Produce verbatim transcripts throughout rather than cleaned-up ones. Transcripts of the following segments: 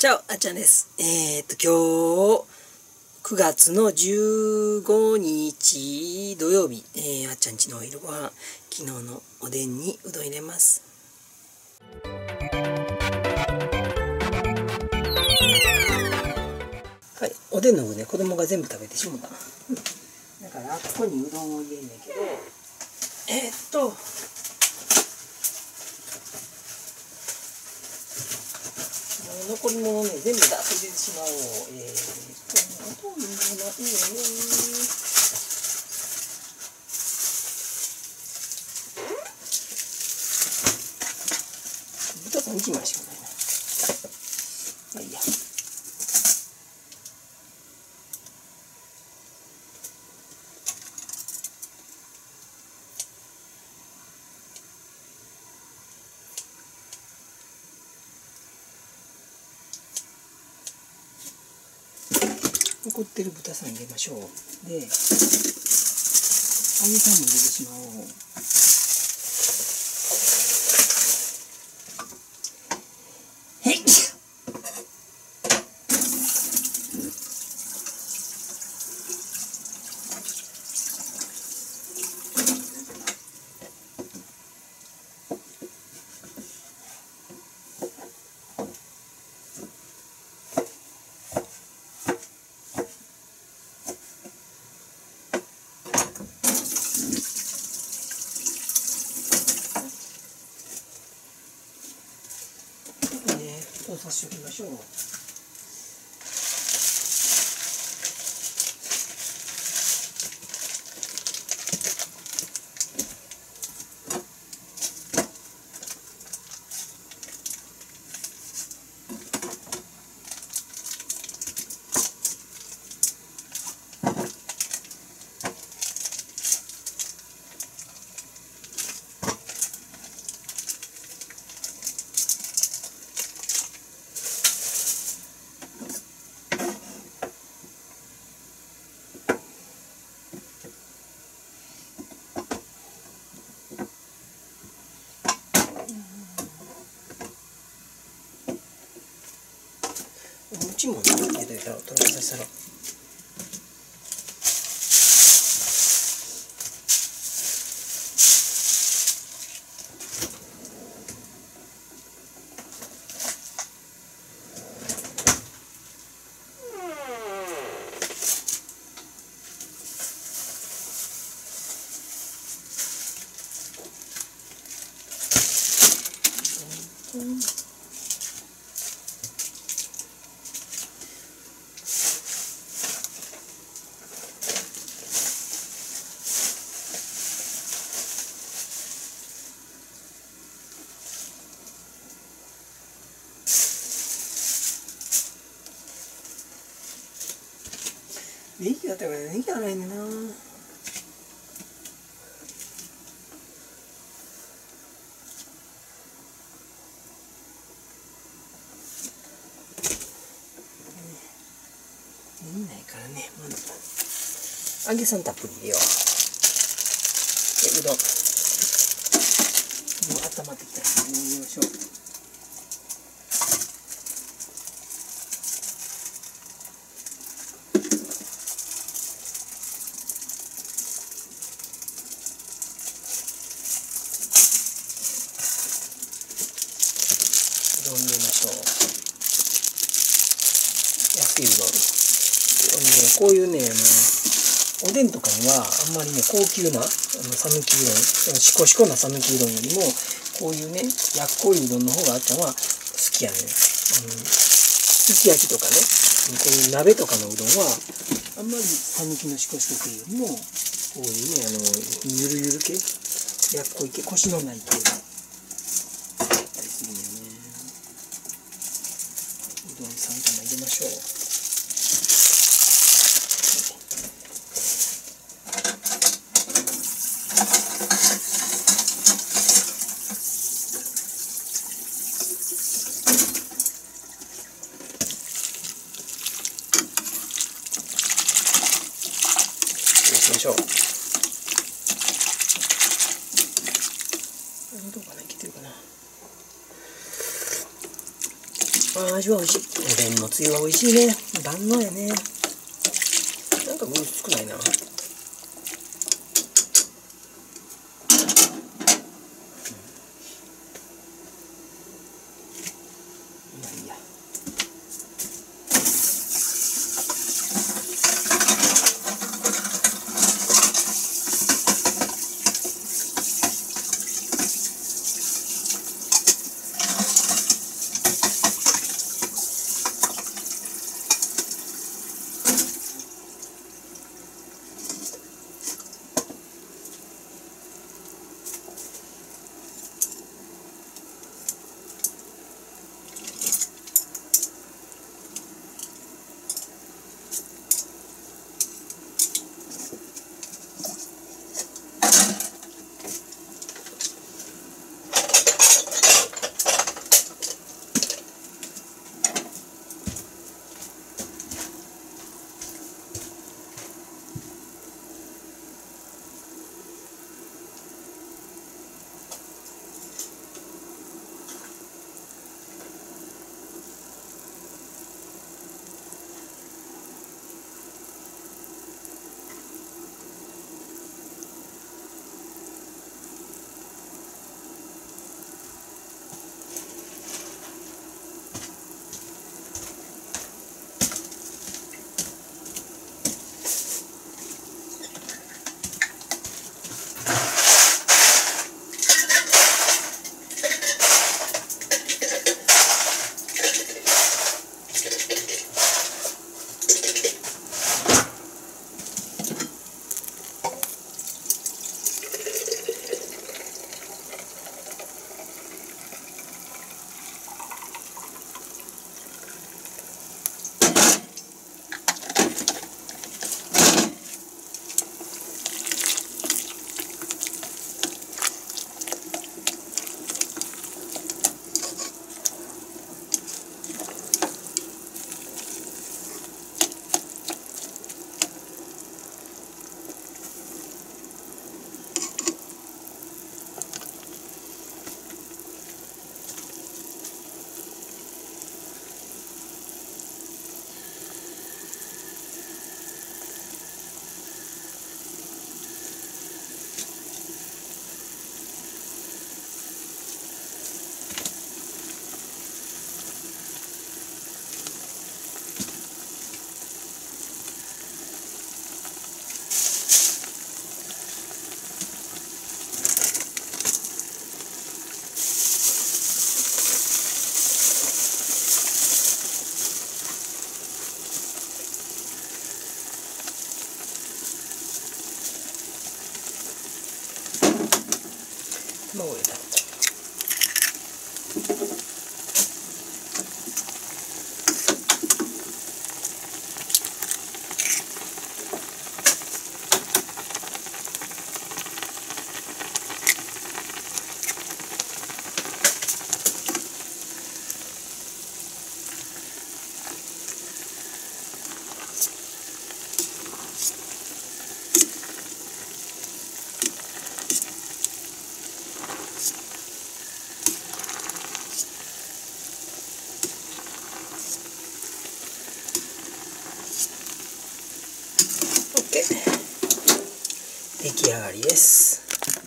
チャオ、あっちゃんです。えー、っと、今日、くがつのじゅうごにち土曜日、えー、あっちゃんちのお昼ご飯、昨日のおでんにうどん入れます。はい、おでんの具ね、子供が全部食べてしもたな。だから、ここにうどんを入れんねんけど、えー、っと、残り物ね、全部出せてしまおう。えー、っと、ほとんどないよね。豚さんいちまいしかないな。まあいいや。残ってる豚さん入れましょう。で、揚げさんも入れてしまおう。へい。さしておきましょう。うちも入れといたら、とろけさせたら。うんネギだったからネギ洗えねえな。ネギないからね、まず揚げさんたっぷり入れよう。で、うどんもう温まってきたら入れましょう。うどん入れましょう。安いうどん。こういうね、あのおでんとかにはあんまりね、高級なあの讃岐うどん、しこしこな讃岐うどんよりも、こういうね、やっこいうどんの方があっちゃんは好きやねん。あのすき焼きとかね、こういう鍋とかのうどんは、あんまり讃岐のしこしこ系よりも、こういうね、あのゆるゆる系、やっこい系、コシのない系があったりするんよね。うどんさん玉入れましょう。しましょう。どうかな、いけてるかな。 あ、味は美味しい。おでんのつゆは美味しいね。万能やね。なんか具少ないな。卵を入れた。出来上がりです。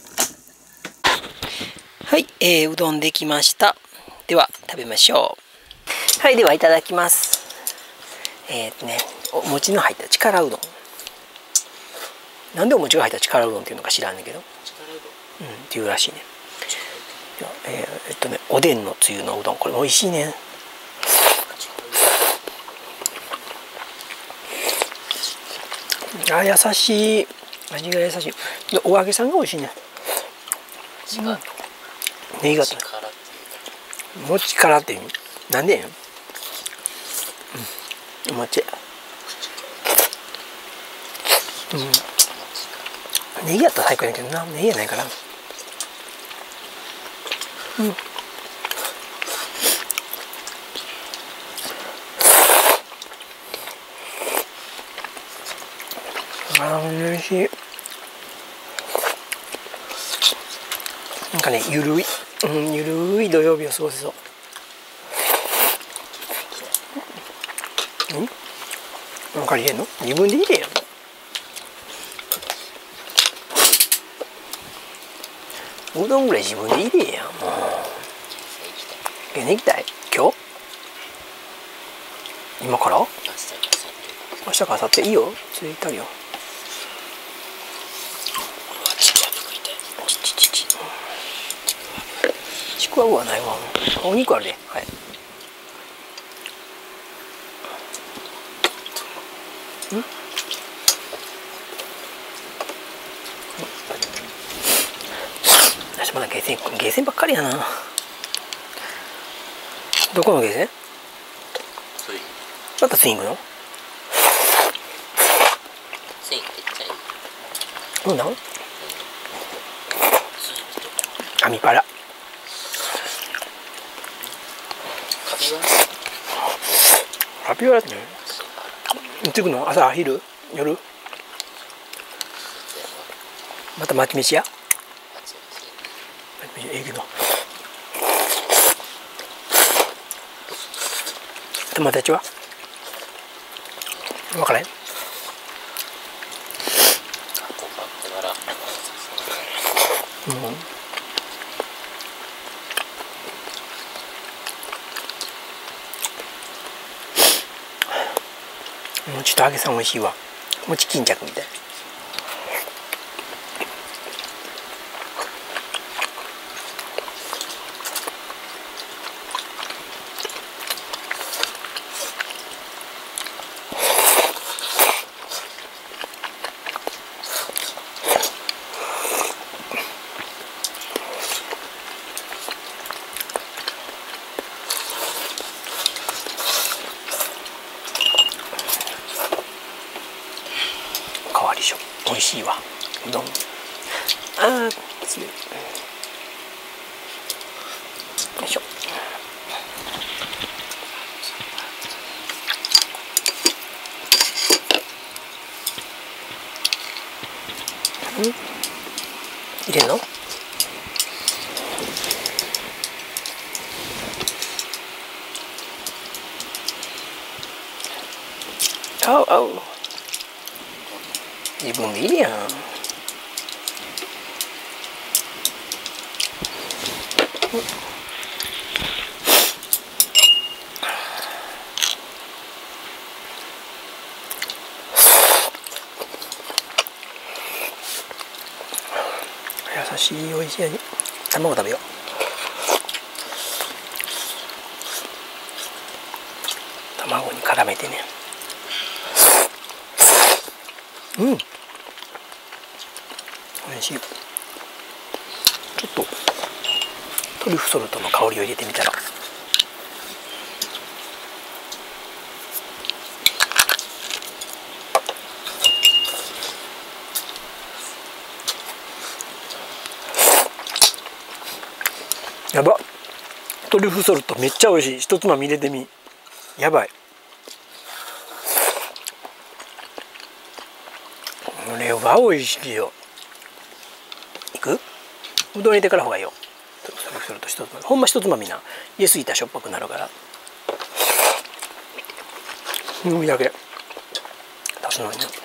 はい、えー、うどんできました。では食べましょう。はい、ではいただきます。えっとね、お餅の入った力うどん。なんでお餅が入った力うどんっていうのか知らんねんけど、うん、っていうらしいね。えー、えっとね、おでんのつゆのうどん、これ美味しいね。あ、優しい。味が優しい。お揚げさんが美味しいね。うん、ネギがもちからっていうなんで、うん、お餅、うん、ネギやったら最高やけどな、ネギやないから。うん、あー、美味しい。なんかね、ゆるい、うん、ゆるい土曜日を過ごせそう。 うん分かりへんの？自分で入れやん。うどんぐらい自分で入れやん。もう源泉行きたい。今日今から明日か明後日いいよ。ついたるよ。ちくわぶはないわ。お肉あるで。はい。ん私まだゲーセンゲーセンばっかりやな。どこのゲーセン？またスイングの？ スイングめっちゃいい。 そうなん？アミパラ。 カピバラ？ カピバラってね。いつ行くの？朝昼夜？また町飯や？町飯ええけど。友達は？分からへん。うん。餅と揚げさん美味しいわ。餅巾着みたい。美味しいわうどん。あー強い。よいしょ。ん入れんの？あうあう自分でいいやん。優しい美味しい味。卵食べよう。卵に絡めてね。うん。美味しい。ちょっとトリュフソルトの香りを入れてみたら。やば。トリュフソルトめっちゃ美味しい。一つまみ入れてみ。やばい。これは美味しいよ。いく？うどん入れてから方がいいよ。トリュフソルト一つまみ。ほんま一つまみな。入れすぎたらしょっぱくなるから。海だけ足すのにね。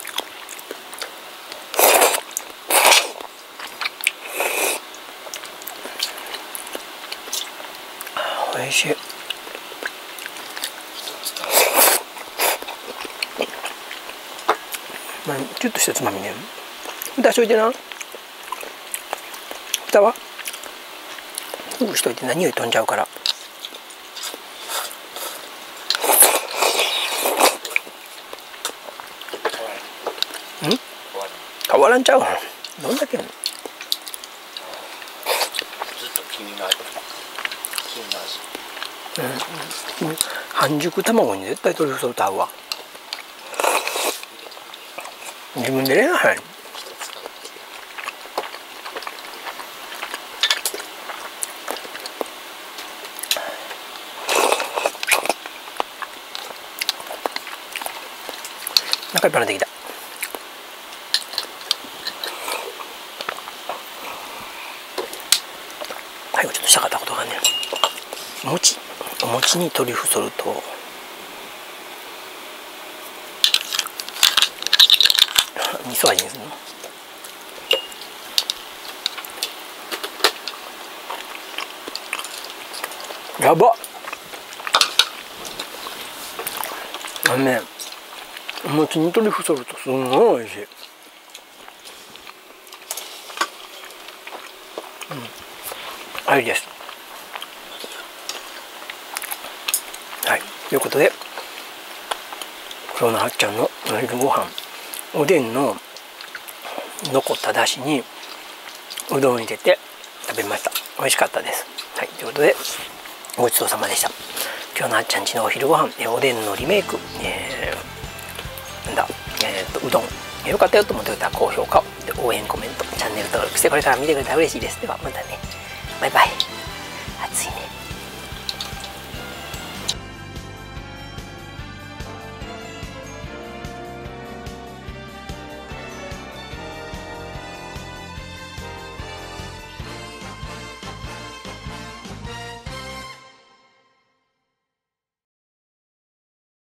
美味しい。まあ、キュッとしたつまみね。蓋しといてな。蓋はふぐしといてな、匂い飛んじゃうから。ん？変わらんちゃう。どんだけやんの？ずっと黄身の味。黄身の味。 うん、半熟卵に絶対トリュフソルト合うわ。自分で入れなはい。中いっぱいできた。最後ちょっとしたかったことがね、餅お餅にトリュフソルト味噌味にするの。やばっ。あのね、お餅にトリュフソルトすんごい美味しい。うん、あれです。はい、ということで今日のはっちゃんのお昼ご飯、おでんの残っただしにうどんを入れて食べました。美味しかったです。はい、ということでごちそうさまでした。今日のはっちゃんちのお昼ご飯、おでんのリメイク、えー、なんだ、えー、とうどんよかったよと思ってくれたら高評価、で応援コメント、チャンネル登録してこれから見てくれたら嬉しいです。ではまたね、バイバイ。暑いね。